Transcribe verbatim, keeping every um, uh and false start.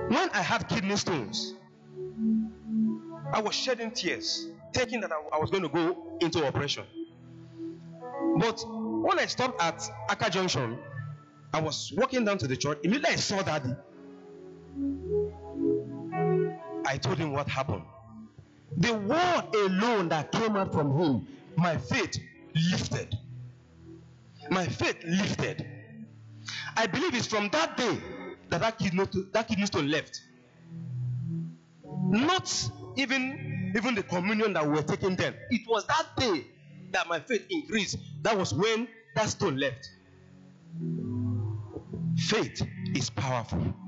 When I had kidney stones, I was shedding tears, thinking that I, I was going to go into operation. But when I stopped at Aka Junction, I was walking down to the church. Immediately I saw Daddy. I told him what happened. The word alone that came out from him, my faith lifted. My faith lifted. I believe it's from that day that that kidney, that kidney stone left. Not even even the communion that we were taking then. It was that day that my faith increased. That was when that stone left. Faith is powerful.